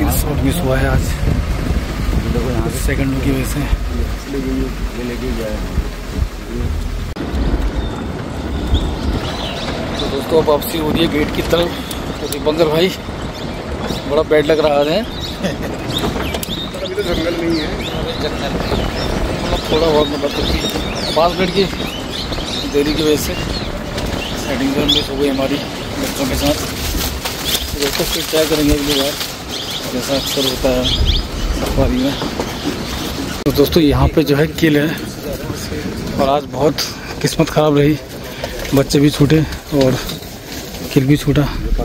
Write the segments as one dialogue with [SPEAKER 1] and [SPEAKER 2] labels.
[SPEAKER 1] Shot miss हुआ है आज सेकंड की वजह से। तो दोस्तों अब वापसी हो रही है गेट की तरफ। तो दीपंकर भाई बड़ा बैड लग रहा है।
[SPEAKER 2] अभी तो जंगल नहीं है,
[SPEAKER 1] जंगल थोड़ा बहुत मतलब 5 मिनट की देरी की वजह से सेटिंग जोन मिस हो गई हमारी बच्चों के साथ। तो दोस्तों फिर ट्राई करेंगे अगली बार, जैसा अक्सर होता है सफारी में। तो दोस्तों यहाँ पे जो है किल है और आज बहुत किस्मत ख़राब रही, बच्चे भी छूटे और किल भी छूटा।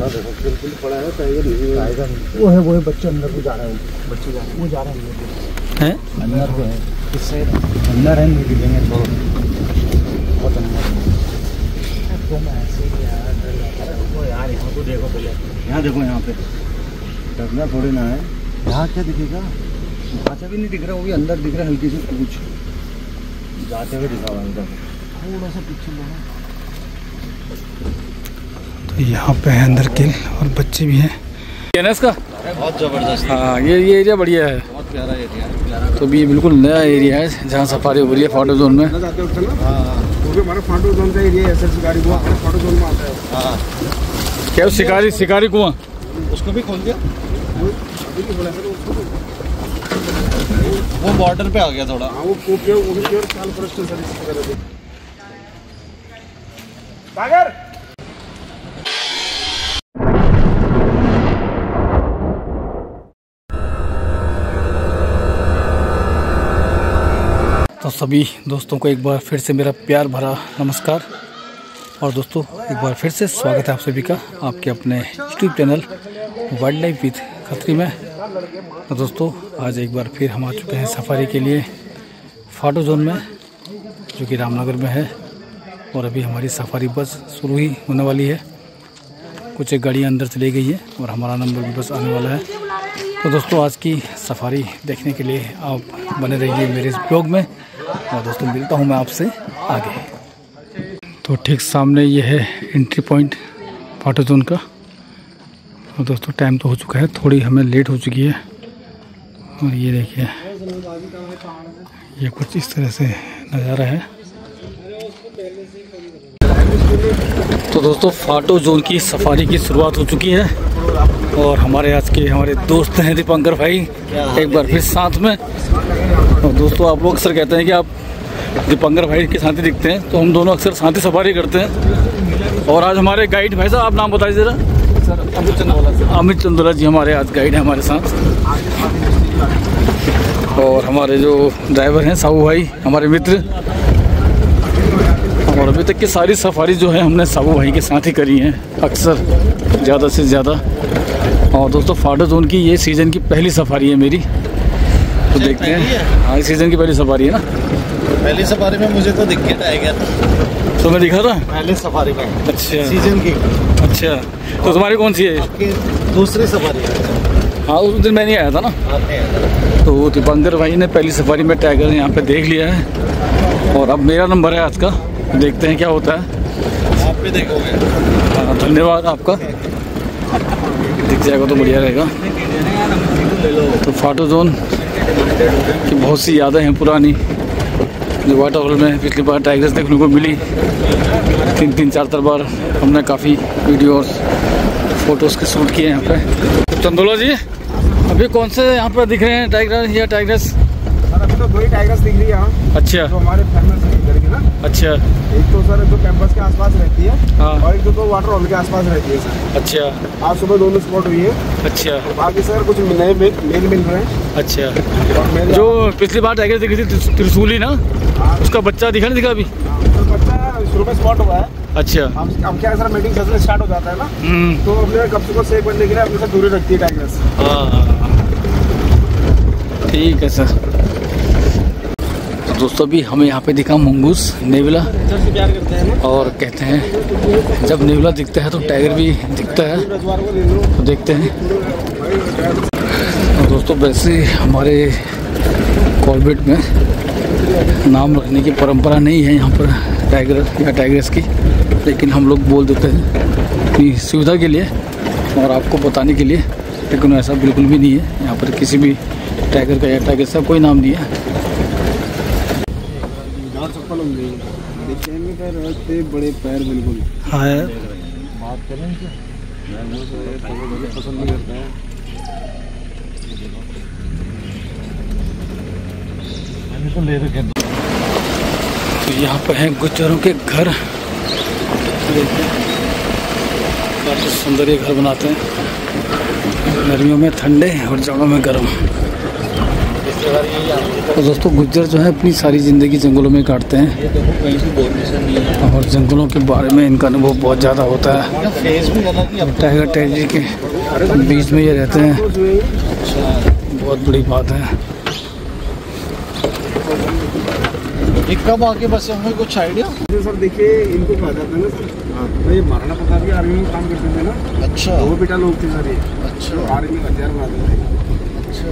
[SPEAKER 2] वो है बच्चे अंदर को जा रहे हैं, बच्चे जा रहे हैं, वो जा रहे हैं अंदर को है, किससे अंदर है, नहीं दिखेंगे छोड़ो, बहुत अंदर है। यार यहाँ को देखो पहले, यहाँ देखो, यहाँ पे डरना थोड़ी ना है। यहाँ क्या दिखेगा, ढांचा भी नहीं दिख रहा, वो भी अंदर दिख रहा है, हल्की सी पूछ जाते हुए दिखा हुआ अंदर, थोड़ा सा पीछे लगा।
[SPEAKER 1] तो यहाँ पे है अंदर किल और बच्चे भी हैं। ना इसका
[SPEAKER 2] बहुत ज़बरदस्त।
[SPEAKER 1] हाँ ये एरिया बढ़िया है,
[SPEAKER 2] बहुत प्यारा एरिया है।
[SPEAKER 1] तो भी ये बिल्कुल नया एरिया है जहाँ सफारी हो रही है फाटो जोन में।
[SPEAKER 2] हाँ, हमारा फाटो जोन का एरिया है, शिकारी कुआं फाटो जोन में आता है। हाँ,
[SPEAKER 1] क्या शिकारी कुआं,
[SPEAKER 2] उसको भी खोल दिया, वो बॉर्डर पे आ गया थोड़ा। हाँ, वो प्योर साल फॉरेस्ट सर्विस वगैरह। सागर
[SPEAKER 1] तो सभी दोस्तों को एक बार फिर से मेरा प्यार भरा नमस्कार। और दोस्तों एक बार फिर से स्वागत है आप सभी का आपके अपने YouTube channel wild life with Khatri में। तो दोस्तों आज एक बार फिर हम आ चुके हैं सफारी के लिए फाटो जोन में, जो कि रामनगर में है। और अभी हमारी सफारी बस शुरू ही होने वाली है, कुछ एक गाड़ियाँ अंदर चली गई है और हमारा नंबर भी बस आने वाला है। तो दोस्तों आज की सफारी देखने के लिए आप बने रहिए मेरे इस ब्लॉग में। और दोस्तों मिलता हूँ मैं आपसे आगे। तो ठीक सामने ये है एंट्री पॉइंट फाटो जोन का। और दोस्तों टाइम तो हो चुका है, थोड़ी हमें लेट हो चुकी है। और ये देखिए ये कुछ इस तरह से नज़ारा है। तो दोस्तों फाटो जोन की सफारी की शुरुआत हो चुकी है और हमारे दोस्त हैं दीपंकर भाई एक बार फिर साथ में। और दोस्तों आप लोग अक्सर कहते हैं कि आप दीपंकर भाई के साथ ही दिखते हैं, तो हम दोनों अक्सर साथ ही सफारी करते हैं। और आज हमारे गाइड भाई साहब, आप नाम बताइए ज़रा।
[SPEAKER 2] सर
[SPEAKER 1] अमित चंदोला जी हमारे आज गाइड हैं हमारे साथ। और हमारे जो ड्राइवर हैं साहू भाई हमारे मित्र। और अभी तक की सारी सफारी जो है हमने साहू भाई के साथ ही करी हैं अक्सर, ज़्यादा से ज़्यादा। और दोस्तों फाटो जोन की ये सीज़न की पहली सफारी है मेरी, तो देखते हैं। हाँ इस सीज़न की पहली सफारी है ना।
[SPEAKER 2] पहली सफारी में मुझे तो दिख गया टाइगर,
[SPEAKER 1] तो मैं दिखा था
[SPEAKER 2] पहले सफारी में।
[SPEAKER 1] अच्छा
[SPEAKER 2] सीजन की।
[SPEAKER 1] अच्छा तो तुम्हारी कौन सी है?
[SPEAKER 2] आपकी दूसरी सफारी है।
[SPEAKER 1] हाँ उस दिन मैं नहीं आया था ना। तो दीपंकर भाई ने पहली सफारी में टाइगर यहाँ पे देख लिया है और अब मेरा नंबर है आज का, देखते हैं क्या होता है।
[SPEAKER 2] आप भी देखोगे।
[SPEAKER 1] हाँ धन्यवाद आपका, दिख जाएगा तो बढ़िया रहेगा। तो फाटो जोन की बहुत सी यादें हैं पुरानी, जो वाटर हॉल में पिछली बार टाइगर्स देखने को मिली। 3-4 बार हमने काफ़ी वीडियो और फोटोज़ के शूट किए यहाँ पे। तो चंदोला जी अभी कौन से यहाँ पर दिख रहे हैं टाइगर या टाइगर्स?
[SPEAKER 2] अभी तो 2 टाइगर्स दिख रही है यहाँ।
[SPEAKER 1] अच्छा
[SPEAKER 2] जो हमारे फेमस है इधर की ना।
[SPEAKER 1] अच्छा
[SPEAKER 2] एक तो सर जो कैंपस के आसपास रहती है।
[SPEAKER 1] हाँ।
[SPEAKER 2] और एक तो वाटर हॉल के आसपास रहती है सर।
[SPEAKER 1] अच्छा
[SPEAKER 2] आज सुबह दोनों स्पॉट हुई है।
[SPEAKER 1] अच्छा
[SPEAKER 2] बाकी सर कुछ नए मेल मिल रहे हैं।
[SPEAKER 1] अच्छा जो पिछली बार टाइगर दिखी थी त्रिशूली ना, उसका बच्चा दिखा नहीं दिखा अभी?
[SPEAKER 2] बच्चा शुरू में स्पॉट हुआ है।
[SPEAKER 1] अच्छा
[SPEAKER 2] अब क्या सर मीटिंग सेशन स्टार्ट हो जाता है ना, तो अपने कब से सेफ बनने के लिए अपने से दूरी रखती है टाइगर्स।
[SPEAKER 1] हाँ ठीक है सर। तो दोस्तों भी हमें यहाँ पे दिखा मंगूस नेवला,
[SPEAKER 2] प्यार करते हैं
[SPEAKER 1] और कहते हैं जब नेवला दिखता है तो टाइगर भी दिखता है, तो देखते हैं। और दोस्तों वैसे हमारे कॉर्बेट में नाम रखने की परंपरा नहीं है यहाँ पर टाइगर या टाइगर्स की, लेकिन हम लोग बोल देते हैं अपनी सुविधा के लिए और आपको बताने के लिए लेकिन ऐसा बिल्कुल भी नहीं है। यहाँ पर किसी भी टाइगर का या टाइगर का कोई नाम नहीं है।
[SPEAKER 2] बड़े पैर बिल्कुल।
[SPEAKER 1] हाँ यार,
[SPEAKER 2] बात करें पसंद नहीं करते हैं। तो ले रखे
[SPEAKER 1] तो यहाँ पर हैं गुज्जरों के घर। काफ़ी सुंदर ये घर बनाते हैं, गर्मियों में ठंडे और जाड़ों में गर्म। तो दोस्तों गुज्जर जो है अपनी सारी ज़िंदगी जंगलों में काटते हैं और जंगलों के बारे में इनका अनुभव बहुत ज़्यादा होता है। टाइगर टेरिटरी के बीच में ये रहते हैं, बहुत बड़ी बात है।
[SPEAKER 2] ये कब आके बसे होंगे, कुछ आइडिया? सर देखिए, इनको कहा जाता है ना सर, तो ये महाराणा प्रताप की आर्मी में काम करते थे ना। अच्छा, वो बेटा लोग थे सर ये। अच्छा, आर्मी में हथियार बनाते थे। अच्छा,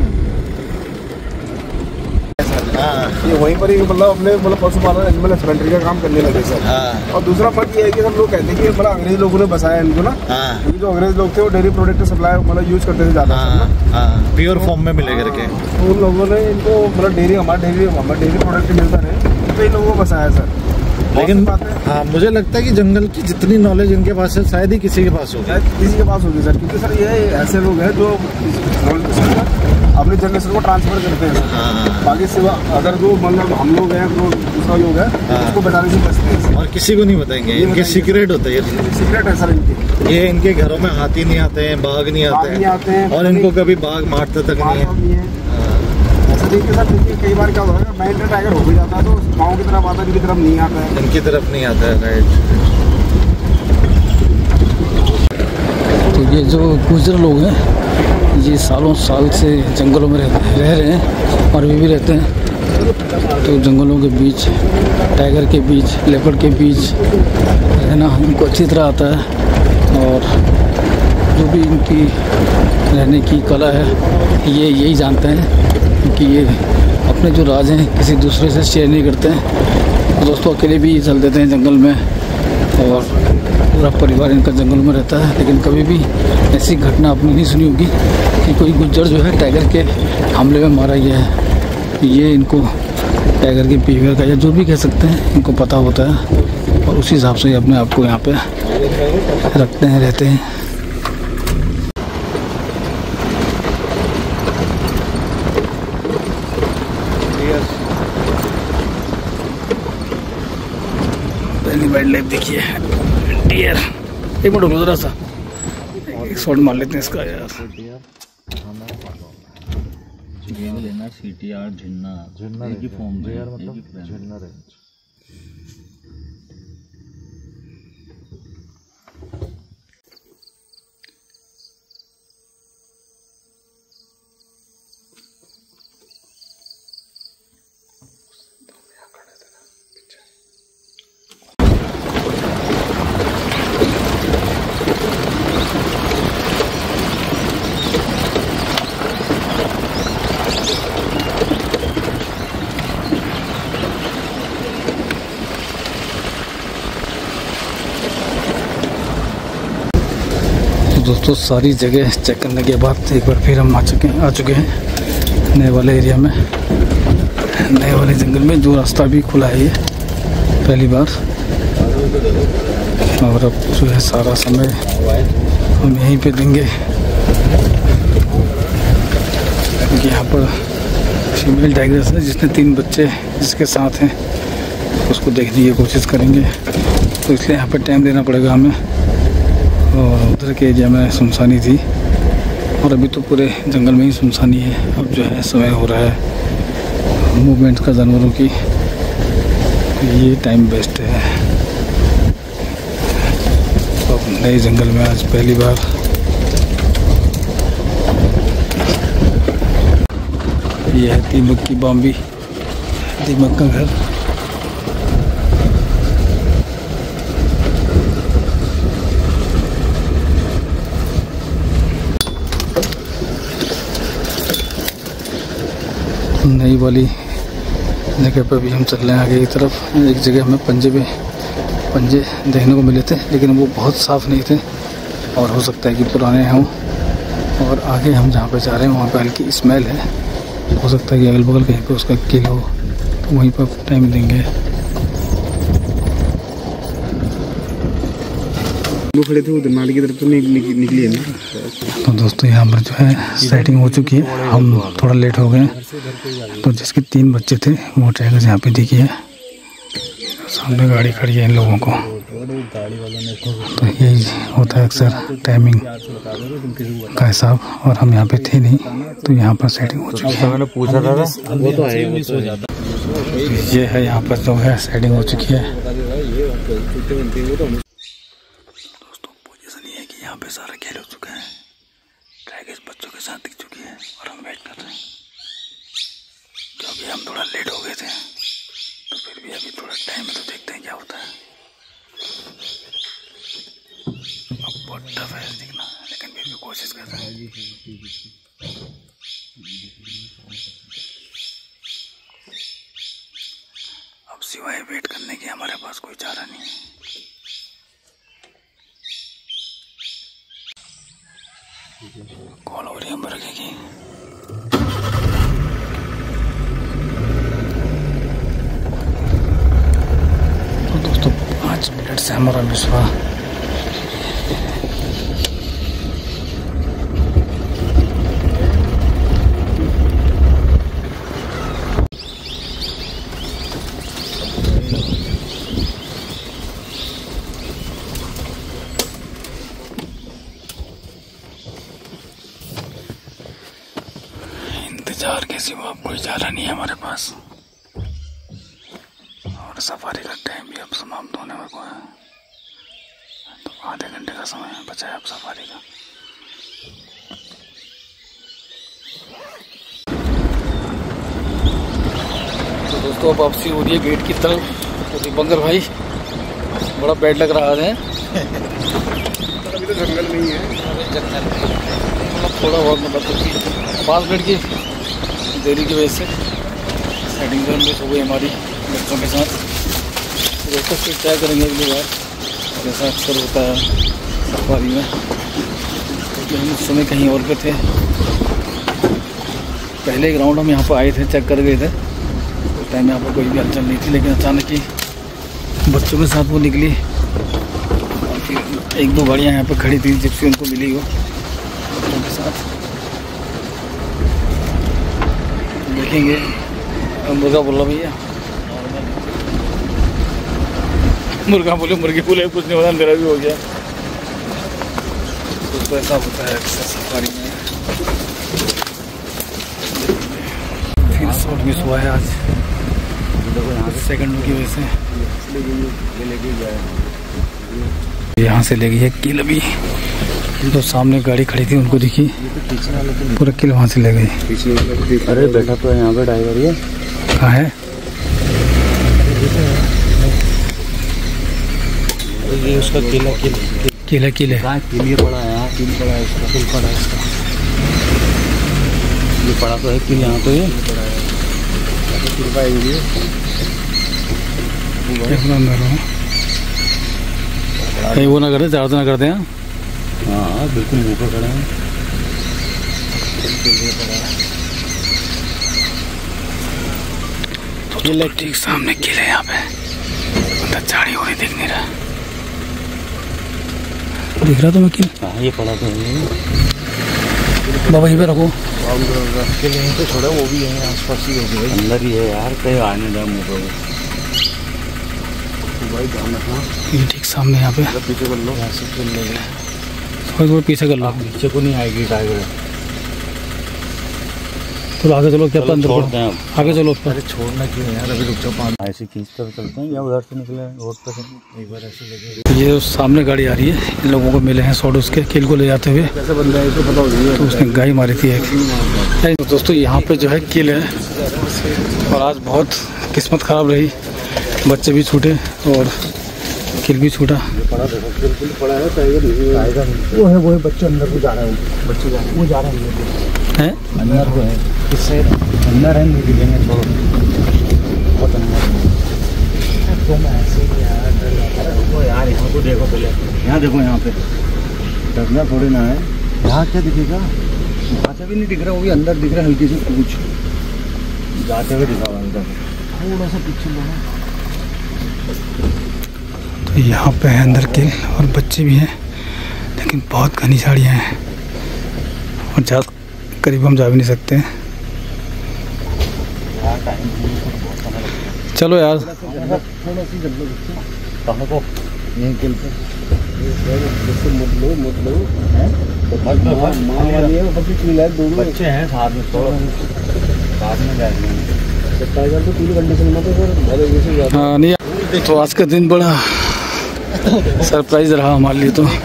[SPEAKER 2] ये वहीं पर ही मतलब अपने पशुपालन एनिमल हस्बेंड्री का काम करने लगे सर। और दूसरा फर्क ये है कि सब लोग कहते हैं कि अंग्रेज लोगों ने बसाया इनको ना, क्योंकि जो अंग्रेज लोग थे वो डेयरी प्रोडक्ट सप्लाई यूज करते थे ज्यादा, प्योर फॉर्म में मिले करके। तो उन लोगों ने इनको डेयरी हमारा डेयरी प्रोडक्ट मिलता रहे, तो इन लोगों को बसाया सर। लेकिन हाँ, मुझे लगता है कि जंगल की जितनी नॉलेज इनके पास है शायद ही किसी के पास होगी, सर, क्योंकि सर ये ऐसे लोग हैं जो अपनी जनरेशन को ट्रांसफर करते हैं। बाकी सिवा अगर जो मतलब हम लोग हैं, जो दूसरा लोग है, उसको बताने से बचते हैं और किसी को नहीं बताएंगे। इनके सीक्रेट होते हैं, सीक्रेट है सर इनके। ये इनके घरों में हाथी नहीं आते हैं, बाघ नहीं आते हैं, और इनको कभी बाघ मारते तक नहीं है। ऐसा देखिए सर, कई बार क्या होता है, मैंने टाइगर हो भी जाता है तो गाँव की तरफ आता है, इनकी तरफ नहीं आता है, इनकी तरफ नहीं आता है। राइट।
[SPEAKER 1] तो ये जो गुज्जर लोग हैं, ये सालों साल से जंगलों में रह रहे हैं और अभी भी रहते हैं। तो जंगलों के बीच, टाइगर के बीच, लेपर्ड के बीच रहना इनको अच्छी तरह आता है। और जो भी इनकी रहने की कला है, ये यही जानते हैं, क्योंकि ये अपने जो राज हैं किसी दूसरे से शेयर नहीं करते हैं। तो दोस्तों अकेले भी चल देते हैं जंगल में और पूरा परिवार इनका जंगल में रहता है। लेकिन कभी भी ऐसी घटना आपने नहीं सुनी होगी कि कोई गुज्जर जो है टाइगर के हमले में मारा गया है। ये इनको टाइगर के बिहेवियर का या जो भी कह सकते हैं इनको पता होता है और उसी हिसाब से अपने आप को यहाँ पे रखते हैं, रहते हैं। पहली वाइल्ड लाइफ देखिए, डियर। एक मिनट रुको जरा सा, एक शॉट मार लेते हैं इसका यार।
[SPEAKER 3] लेना CTR झिन्ना की फॉर्म में यार, मतलब झिन्ना रेंज।
[SPEAKER 1] दोस्तों सारी जगह चेक करने के बाद एक बार फिर हम आ चुके हैं नए वाले एरिया में, नए वाले जंगल में, जो रास्ता भी खुला है ये पहली बार। और अब जो है सारा समय हम यहीं पे देंगे, क्योंकि यहाँ पर फीमेल टाइगर्स है जिसने 3 बच्चे जिसके साथ हैं, उसको देखने की कोशिश करेंगे। तो इसलिए यहाँ पर टाइम देना पड़ेगा हमें। और उधर के एरिया में सुनसानी थी और अभी तो पूरे जंगल में ही सुनसानी है। अब जो है समय हो रहा है मूवमेंट का जानवरों की, ये टाइम बेस्ट है। तो नए जंगल में आज पहली बार ये है दीमक की बाम्बी, दीमक का घर। नई वाली जगह पर भी हम चल रहे हैं आगे की तरफ। एक जगह हमें पंजे देखने को मिले थे, लेकिन वो बहुत साफ़ नहीं थे और हो सकता है कि पुराने हों, और आगे हम जहाँ पे जा रहे हैं वहाँ पे हल्की स्मेल है, हो सकता है कि अगल बगल कहीं पे उसका किल हो, तो वहीं पर टाइम देंगे।
[SPEAKER 2] वो खड़े थे उधर नाली की तरफ तो निकली है ना।
[SPEAKER 1] तो दोस्तों यहाँ पर जो है सेटिंग हो चुकी है, हम थोड़ा लेट हो गए। तो जिसके 3 बच्चे थे वो ट्रैकर यहाँ पे दिखी है, सामने गाड़ी खड़ी है इन लोगों को। तो यही होता है अक्सर टाइमिंग का हिसाब, और हम यहाँ पे थे नहीं तो यहाँ पर सेटिंग हो चुकी है।
[SPEAKER 3] मैंने पूछा था वो तो है।
[SPEAKER 1] ये है यहाँ पर जो है सेटिंग हो चुकी है। यहाँ पे सारा खेल हो चुका है, ट्रैकर बच्चों के साथ दिख चुकी है और हम वेट कर रहे हैं क्योंकि हम थोड़ा लेट हो गए थे। तो फिर भी अभी थोड़ा टाइम है तो देखते हैं क्या होता है। अब बहुत टफ है दिखना, लेकिन फिर भी कोशिश कर रहे हैं। अब सिवाय वेट करने के हमारे पास कोई चारा नहीं है। कॉल हो रही है, हम रखेगी। तो दोस्तों 5 मिनट से हमारा मिसवा इंतजार के सिवा कोई चारा नहीं है हमारे पास, और सफारी का टाइम भी अब समाप्त होने वाला है। तो आधे घंटे का समय बचा है अब सफारी का। तो दोस्तों अब वापसी हो रही है गेट की तरफ। तो दीपंकर भाई बड़ा बैड लग रहा है।
[SPEAKER 2] अभी तो जंगल नहीं है,
[SPEAKER 1] जंगल थोड़ा बहुत मतलब 5 मिनट की देरी की वजह से सेटिंग मिस हो गई हमारी बच्चों के साथ। दोस्तों फिर ट्राई करेंगे अगली बार, जैसा अक्सर होता है सफारी में, क्योंकि हम उस समय कहीं और पे थे। पहले एक राउंड हम यहाँ पर आए थे, चेक कर गए थे, उस टाइम यहाँ पर कोई भी हलचल नहीं थी, लेकिन अचानक ही बच्चों के साथ वो निकली और फिर 1-2 गाड़ियाँ यहाँ पर खड़ी थी जिससे उनको मिली हो बच्चों के साथ। देखेंगे। मुर्गा बोलो भैया, मुर्गा बोले मुर्गी बोले, कुछ नहीं होता, मेरा भी हो गया। तो ऐसा होता है अक्सर सफारी में। फिर शॉट मिस हुआ है आज सेकंड की वजह से। यहाँ से ले गई है किल। अभी जो सामने गाड़ी खड़ी थी उनको दिखी, पूरा किल वहाँ से ले गई।
[SPEAKER 3] अरे बैठा तो यहाँ पे ड्राइवर, ये
[SPEAKER 1] कहाँ है?
[SPEAKER 3] ये उसका किल है।
[SPEAKER 1] किल है, किल है।
[SPEAKER 3] किल ये पड़ा है, यहाँ किल पड़ा है, इसका किल पड़ा है, इसका ये पड़ा तो है किल यहाँ पे। ये पड़ा है किल पाएगी ये
[SPEAKER 1] कहीं वो ना करते, ज़्यादा तो ना करते हैं।
[SPEAKER 3] हाँ बिल्कुल मुँह पर खड़े हैं।
[SPEAKER 1] तो ठीक सामने किल है यहाँ पे, अंदर झाड़ी हो रही, दिख नहीं रहा। दिख रहा तो मैं किल।
[SPEAKER 3] हाँ ये पड़ा तो है,
[SPEAKER 1] बाबा यहीं पे रखो।
[SPEAKER 3] किल यहीं पे छोड़ा, वो भी यहीं आसपास ही हो गया, अंदर ही है यार, कहीं आने जा मुँह पर।
[SPEAKER 1] ये ठीक सामने यहाँ पे,
[SPEAKER 3] पीछे कर लो, यहाँ से किल ले गए।
[SPEAKER 1] थोड़ा पीछे कर लो,
[SPEAKER 3] पीछे को नहीं आएगी टाइगर।
[SPEAKER 1] तो आगे चलो, क्या अंदर आगे चलो।
[SPEAKER 3] अरे छोड़ना क्यों यार, अभी रुक जाओ, ऐसे खींचते चलते हैं या उधर से निकले रोड पर से एक बार ऐसे लगे।
[SPEAKER 1] ये सामने गाड़ी आ रही है, इन लोगों को मिले हैं शॉट उसके किल को ले जाते हुए।
[SPEAKER 2] कैसे बंदा है इसको पता हो गया,
[SPEAKER 1] तो उसने गाय मारी थी एक। तो दोस्तों यहाँ पे जो है किल है, और आज बहुत किस्मत ख़राब रही, बच्चे भी छूटे और किल भी छूटा।
[SPEAKER 2] पड़ा है टाइगर, वो है बच्चे अंदर को जा रहा है, बच्चे जा रहे हैं, वो जा रहा है
[SPEAKER 3] अंदर को है, किससे अंदर है, नहीं दिखेंगे, छोड़ो बहुत अंदर है। तुम ऐसे यार यहाँ को देखो पहले,
[SPEAKER 2] यहाँ देखो, यहाँ पे डरना थोड़ी ना है। यहाँ क्या दिखेगा? ढांचा भी नहीं दिख रहा, वो भी अंदर दिख रहा है हल्की सी पूछ जाते हुए दिखा हुआ अंदर, थोड़ा सा पीछे लगा।
[SPEAKER 1] तो यहाँ पे है अंदर किल और बच्चे भी हैं, लेकिन बहुत घनी झाड़ियाँ हैं और ज़्यादा करीब हम जा भी नहीं सकते हैं। चलो यार,
[SPEAKER 2] थोड़ा सी जल्दी कहाँ को यहीं किल पे मत लो बच्चे हैं साथ में, थोड़ा साथ में जाएंगे टाइगर तो पूरी कंडीशन में तो
[SPEAKER 1] हाँ नहीं। तो आज का दिन बड़ा सरप्राइज रहा हमारे लिए। तो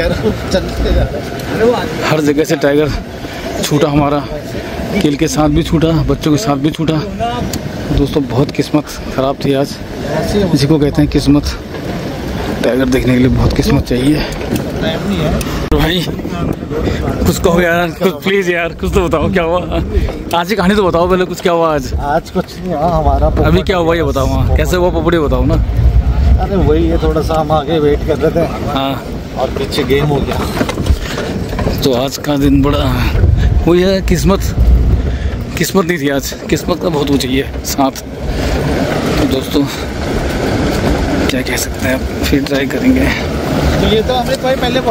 [SPEAKER 1] हर जगह से टाइगर छूटा हमारा, किल के साथ भी छूटा, बच्चों के साथ भी छूटा। दोस्तों बहुत किस्मत ख़राब थी आज, इसी को कहते हैं किस्मत। टाइगर देखने के लिए बहुत किस्मत चाहिए। तो भाई कुछ कहो यार, कुछ प्लीज़ यार, कुछ तो बताओ क्या हुआ आज की कहानी तो बताओ पहले, कुछ क्या हुआ आज?
[SPEAKER 2] आज कुछ नहीं हुआ हमारा।
[SPEAKER 1] अभी क्या हुआ ये बताओ, वहाँ कैसे हुआ पोपड़ी बताओ ना।
[SPEAKER 2] अरे वही है, थोड़ा सा हम आगे वेट कर रहे थे
[SPEAKER 1] हाँ,
[SPEAKER 2] और पीछे गेम हो गया।
[SPEAKER 1] तो आज का दिन बड़ा वही है, किस्मत नहीं थी आज, किस्मत का बहुत वो चाहिए साथ। तो दोस्तों क्या कह सकते हैं, फिर ट्राई करेंगे।
[SPEAKER 2] तो ये तो हमने कोई पहले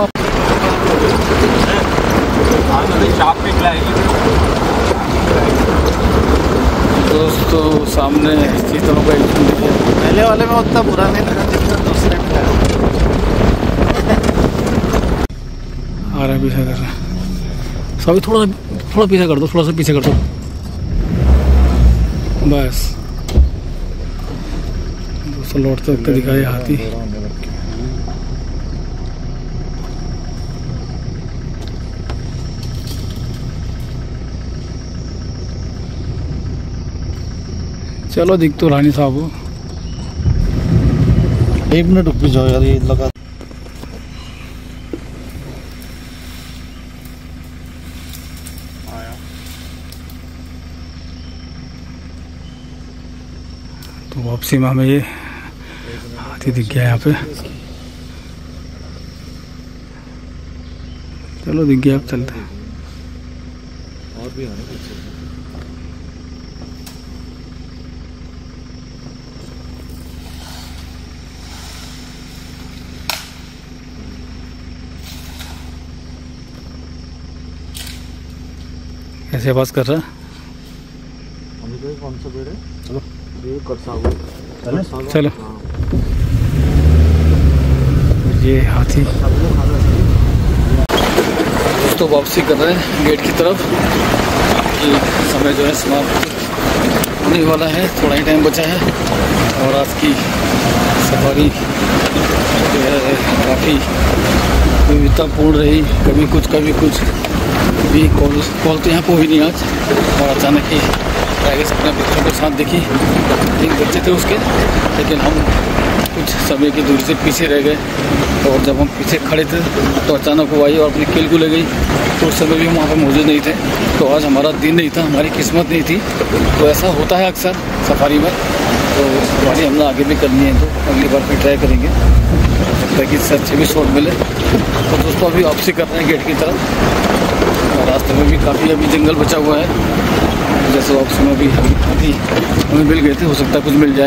[SPEAKER 1] दोस्तों सामने चीतलों का एक देखिए,
[SPEAKER 2] पहले वाले में उतना बुरा नहीं लगा जितना दूसरे में लगा।
[SPEAKER 1] आ रहा है पीछा कर रहा है सभी, थोड़ा पीछा कर दो, थोड़ा सा पीछे कर दो बस। दोस्तों लौटते वक्त दिखाए हाथी। चलो दिख तो रानी साहब हो।
[SPEAKER 2] 1 मिनट रुक जाओ यार, ये लगा
[SPEAKER 1] तो वापसी में हमें ये हाथी दिख गया यहाँ पे। चलो दिख गया, अब चलते हैं।
[SPEAKER 2] और भी आने पीछे।
[SPEAKER 1] कैसे आवाज कर रहा है?
[SPEAKER 2] कौन सा पेड़ है? चलो ये चलो
[SPEAKER 1] चलो ये हाथी। दोस्तों वापसी कर रहे हैं गेट की तरफ, कि समय जो है समाप्त होने वाला है, थोड़ा ही टाइम बचा है। और आज की सफारी जो है काफ़ी विविधतापूर्ण रही, कभी कुछ भी कॉल तो यहाँ को ही नहीं आज। और अचानक ही टाइगर अपने बच्चों के साथ देखी, 3 बच्चे थे उसके, लेकिन हम कुछ समय की दूरी से पीछे रह गए। और जब हम पीछे खड़े थे तो अचानक वो आई और अपने किल को ले गई। तो उस समय भी हम वहाँ पर मौजूद नहीं थे, तो आज हमारा दिन नहीं था, हमारी किस्मत नहीं थी। तो ऐसा होता है अक्सर सफारी में। तो सफारी हमने आगे भी करनी है, तो अगली बार फिर ट्राई करेंगे, हो सकता है कि इससे अच्छे भी शॉट मिले। तो दोस्तों अभी वापसी कर रहे हैं गेट की तरफ, और रास्ते में भी काफ़ी अभी जंगल बचा हुआ है। जैसे वापसी में भी हाथी हमें मिल गए थे, हो सकता है कुछ मिल जाए।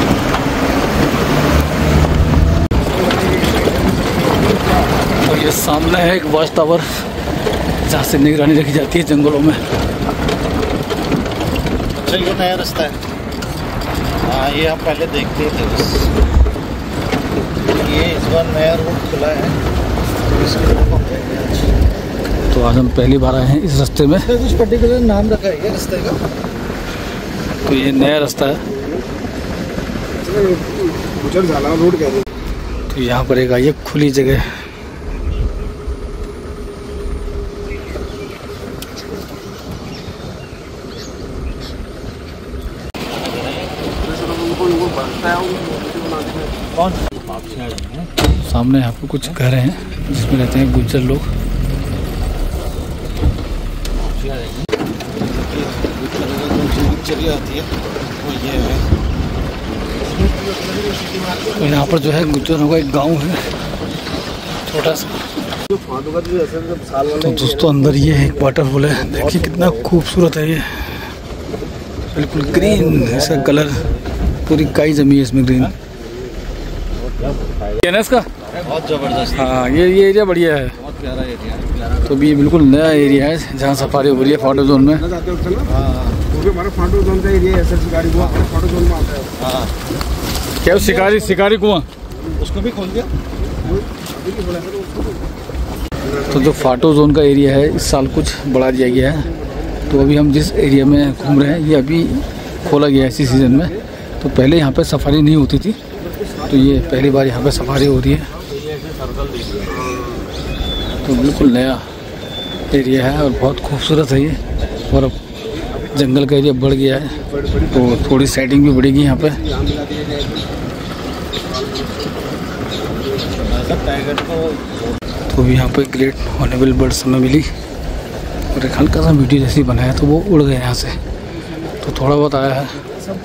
[SPEAKER 1] और ये सामने है एक वॉच टावर, जहाँ से निगरानी रखी जाती है जंगलों में।
[SPEAKER 2] अच्छा ये नया रास्ता है। हाँ ये हम पहले देखते थे बस, ये इस बार नया रूट खुला है, इसके तरफ हम जाएंगे आज।
[SPEAKER 1] तो आज हम पहली बार आए हैं इस रास्ते में।
[SPEAKER 2] कुछ पर्टिकुलर नाम रखा है रास्ते का?
[SPEAKER 1] तो ये नया रास्ता है। तो यहाँ पर एक आई है खुली जगह।
[SPEAKER 2] कौन?
[SPEAKER 1] सामने यहाँ पर कुछ घर हैं जिसमें रहते हैं गुज्जर लोग।
[SPEAKER 2] चली आती है वो ये है।
[SPEAKER 1] तो यहाँ पर जो है गुज्जरों का एक गांव है छोटा सा। तो दोस्तों अंदर ये एक वाटरफॉल है, देखिए कितना खूबसूरत है ये, बिल्कुल ग्रीन ऐसा कलर, पूरी काई जमी है इसमें ग्रीन। क्या है इसका?
[SPEAKER 2] बहुत जबरदस्त।
[SPEAKER 1] हाँ ये एरिया बढ़िया है,
[SPEAKER 2] बहुत प्यारा एरिया है।
[SPEAKER 1] तो भी ये बिल्कुल नया एरिया है जहाँ सफारी हो रही है फाटो जोन में।
[SPEAKER 3] हमारा फाटो जोन का एरिया है, शिकारी कुआं फाटो जोन में आता है।
[SPEAKER 2] हाँ
[SPEAKER 1] क्या शिकारी कुआं?
[SPEAKER 2] उसको भी खोल दिया।
[SPEAKER 1] तो जो फाटो जोन का एरिया है इस साल कुछ बढ़ा दिया गया है। तो अभी हम जिस एरिया में घूम रहे हैं ये अभी खोला गया है इसी सीज़न में। तो पहले यहाँ पे सफारी नहीं होती थी, तो ये पहली बार यहाँ पे सफारी हो रही है। तो बिल्कुल नया एरिया है और बहुत खूबसूरत है ये, और अब जंगल का एरिया बढ़ गया है तो थोड़ी सेटिंग भी बढ़ेगी यहाँ पे। तो भी यहाँ पे ग्रेट ऑनेबल बर्ड्स हमें मिली और एक हल्का सा वीडियो जैसी बनाया तो वो उड़ गए यहाँ से, तो थोड़ा बहुत आया है।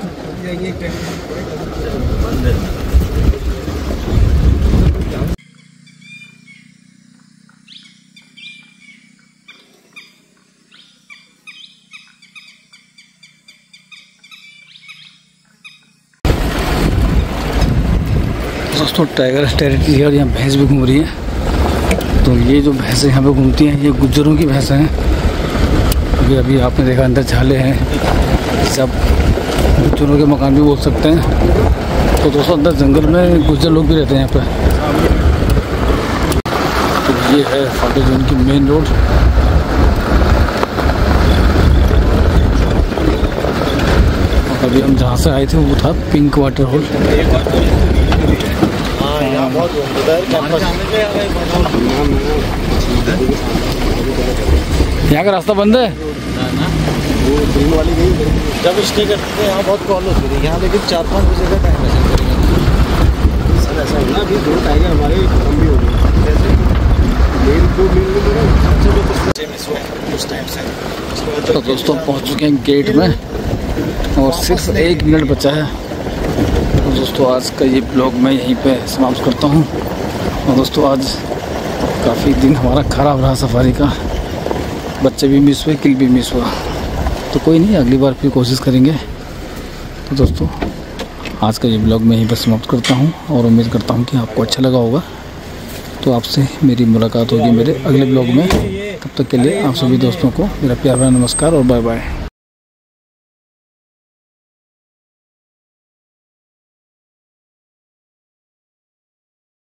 [SPEAKER 1] दोस्तों टाइगर टेरिटरी है और यहाँ भैंस भी घूम रही है। तो ये जो भैंसें यहाँ पे घूमती हैं ये गुज्जरों की भैंसें हैं, क्योंकि अभी आपने देखा अंदर झाले हैं, सब गुज्जरों के मकान भी बोल सकते हैं। तो दोस्तों अंदर जंगल में गुज्जर लोग भी रहते हैं यहाँ पे। तो ये है फाटो जोन की मेन रोड। और अभी हम जहाँ से आए थे वो था पिंक वाटर होल। यहाँ का रास्ता बंद है।
[SPEAKER 2] वो ट्रेन वाली गई जब स्टे करते थे यहाँ बहुत कॉल होती थी यहाँ, लेकिन 4-5 बजे का टाइम है सर। ऐसा होना अभी 2 टाइगर हमारे खत्म भी हो गए, जैसे उस टाइम से।
[SPEAKER 1] तो दोस्तों पहुँच चुके हैं गेट में और सिर्फ 1 मिनट बचा है। तो दोस्तों आज का ये ब्लॉग मैं यहीं पे समाप्त करता हूँ। और दोस्तों आज काफ़ी दिन हमारा ख़राब रहा सफारी का, बच्चे भी मिस हुए, किल भी मिस हुआ। तो कोई नहीं, अगली बार फिर कोशिश करेंगे। तो दोस्तों आज का ये ब्लॉग मैं यहीं पर समाप्त करता हूँ और उम्मीद करता हूँ कि आपको अच्छा लगा होगा। तो आपसे मेरी मुलाकात होगी मेरे अगले ब्लॉग में। तब तक के लिए आप सभी दोस्तों को मेरा प्यार भरा नमस्कार और बाय बाय।